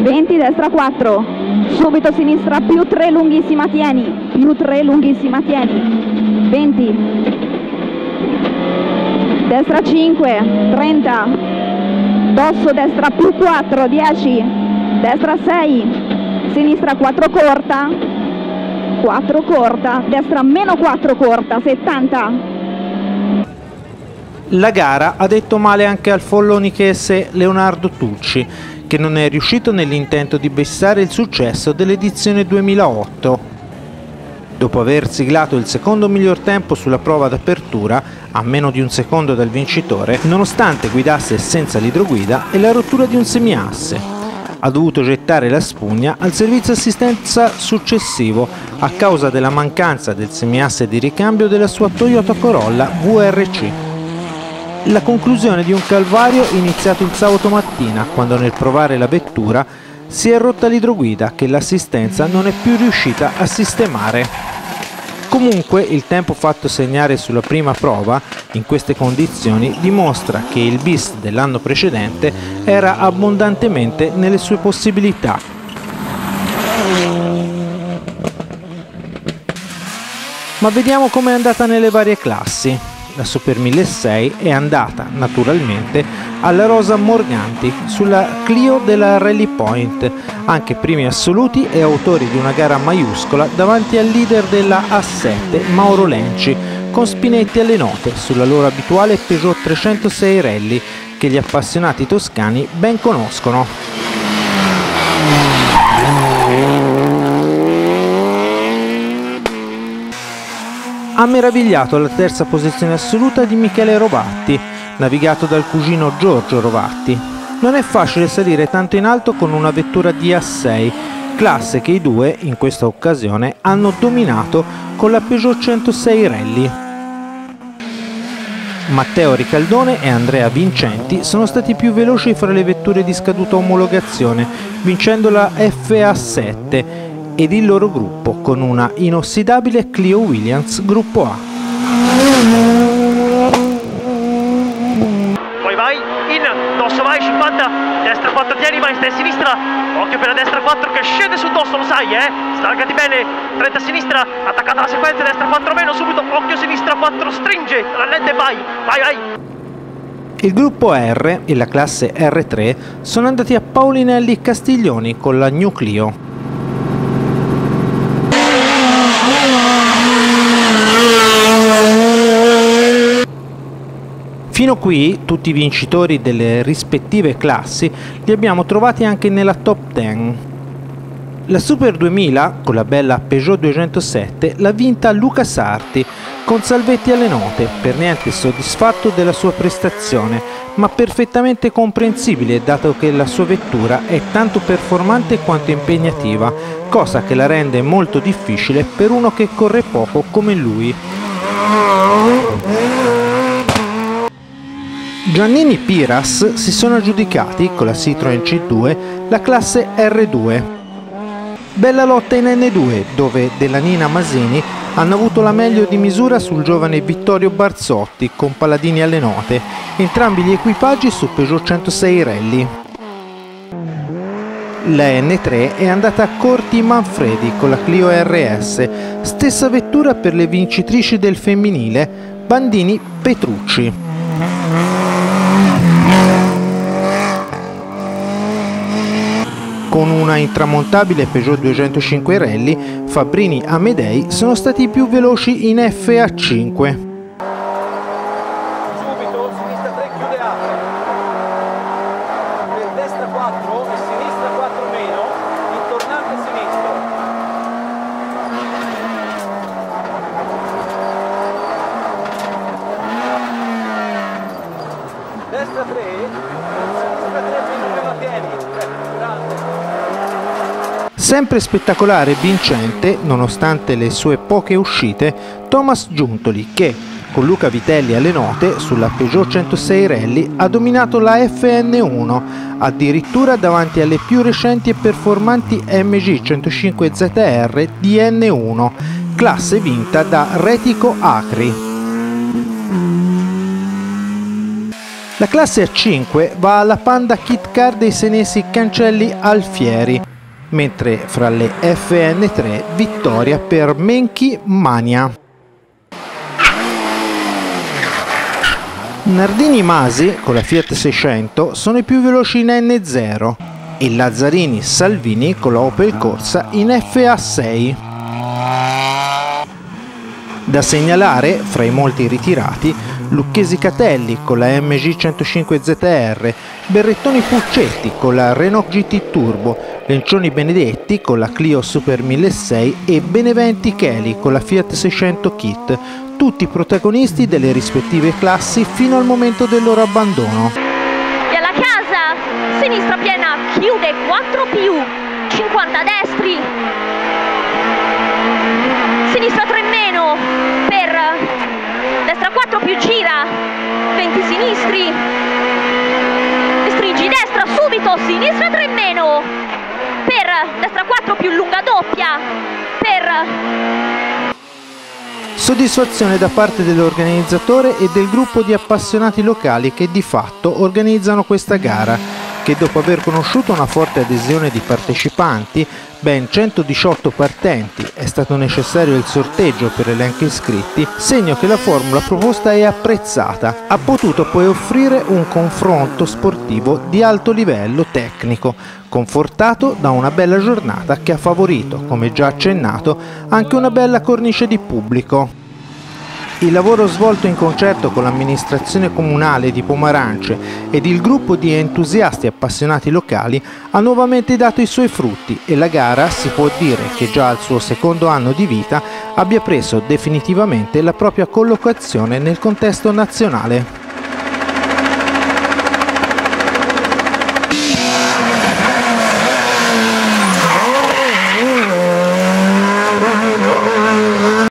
20, destra 4, subito sinistra più 3 lunghissima tieni, più 3 lunghissima tieni, 20, destra 5, 30, dosso destra più 4, 10, destra 6, sinistra 4 corta, 4 corta, destra meno 4 corta, 70. La gara ha detto male anche al follonichese Leonardo Tucci, che non è riuscito nell'intento di bissare il successo dell'edizione 2008. Dopo aver siglato il secondo miglior tempo sulla prova d'apertura, a meno di un secondo dal vincitore, nonostante guidasse senza l'idroguida e la rottura di un semiasse, ha dovuto gettare la spugna al servizio assistenza successivo a causa della mancanza del semiasse di ricambio della sua Toyota Corolla VRC. La conclusione di un calvario iniziato il sabato mattina, quando nel provare la vettura si è rotta l'idroguida che l'assistenza non è più riuscita a sistemare. Comunque il tempo fatto segnare sulla prima prova, in queste condizioni, dimostra che il bis dell'anno precedente era abbondantemente nelle sue possibilità. Ma vediamo com'è andata nelle varie classi. La Super 1600 è andata, naturalmente, alla Rosa Morganti sulla Clio della Rally Point, anche primi assoluti e autori di una gara maiuscola davanti al leader della A7, Mauro Lenci, con Spinetti alle note sulla loro abituale Peugeot 306 Rally, che gli appassionati toscani ben conoscono. Ha meravigliato la terza posizione assoluta di Michele Rovatti, navigato dal cugino Giorgio Rovatti. Non è facile salire tanto in alto con una vettura DA6, classe che i due, in questa occasione, hanno dominato con la Peugeot 106 Rally. Matteo Ricaldone e Andrea Vincenti sono stati più veloci fra le vetture di scaduta omologazione, vincendo la FA7 ed il loro gruppo con una inossidabile Clio Williams Gruppo A. Vai, in, dosso vai, 50, destra 4 tieni, vai, stai a sinistra, occhio per la destra 4 che scende sul dosso, lo sai, stargati bene, 30 a sinistra, attaccata la sequenza, destra 4 meno, subito, occhio sinistra 4, stringe, la lente e vai, vai. Il gruppo R e la classe R3 sono andati a Paulinelli Castiglioni con la New Clio. Fino qui tutti i vincitori delle rispettive classi li abbiamo trovati anche nella top 10. La Super 2000 con la bella Peugeot 207 l'ha vinta Luca Sarti con Salvetti alle note, per niente soddisfatto della sua prestazione, ma perfettamente comprensibile dato che la sua vettura è tanto performante quanto impegnativa, cosa che la rende molto difficile per uno che corre poco come lui. Giannini Piras si sono aggiudicati con la Citroen C2 la classe R2. Bella lotta in N2 dove Delanina Masini hanno avuto la meglio di misura sul giovane Vittorio Barzotti con Paladini alle note, entrambi gli equipaggi su Peugeot 106 Rally. La N3 è andata a Corti Manfredi con la Clio RS, stessa vettura per le vincitrici del femminile Bandini Petrucci. Con una intramontabile Peugeot 205 Rally, Fabbrini e Amedei sono stati i più veloci in FA5. Subito, sinistra 3 chiude A. Per destra 4 e sinistra 4 meno, il tornante sinistro. Destra 3, sinistra 3 meno per la tieni. Sempre spettacolare e vincente, nonostante le sue poche uscite, Thomas Giuntoli che, con Luca Vitelli alle note, sulla Peugeot 106 Rally ha dominato la FN1, addirittura davanti alle più recenti e performanti MG 105 ZR di N1, classe vinta da Retico Acri. La classe A5 va alla Panda Kit Car dei senesi Cancelli Alfieri, mentre fra le FN3 vittoria per Menchi Mania. Nardini Masi con la Fiat 600 sono i più veloci in N0 e Lazzarini Salvini con la Opel Corsa in FA6. Da segnalare, fra i molti ritirati, Lucchesi Catelli con la MG 105 ZR, Berrettoni Puccetti con la Renault GT Turbo, Lencioni Benedetti con la Clio Super 1006 e Beneventi Cheli con la Fiat 600 Kit, tutti protagonisti delle rispettive classi fino al momento del loro abbandono. E alla casa, sinistra piena, chiude 4 più, 50 destri, sinistra 3 meno, per destra 4 più gira, 20 sinistri, stringi destra subito, sinistra 3 meno, per destra 4 più lunga doppia, per... Soddisfazione da parte dell'organizzatore e del gruppo di appassionati locali che di fatto organizzano questa gara, che dopo aver conosciuto una forte adesione di partecipanti, ben 118 partenti, è stato necessario il sorteggio per elenco iscritti, segno che la formula proposta è apprezzata, ha potuto poi offrire un confronto sportivo di alto livello tecnico, confortato da una bella giornata che ha favorito, come già accennato, anche una bella cornice di pubblico. Il lavoro svolto in concerto con l'amministrazione comunale di Pomarance ed il gruppo di entusiasti appassionati locali ha nuovamente dato i suoi frutti e la gara si può dire che già al suo secondo anno di vita abbia preso definitivamente la propria collocazione nel contesto nazionale.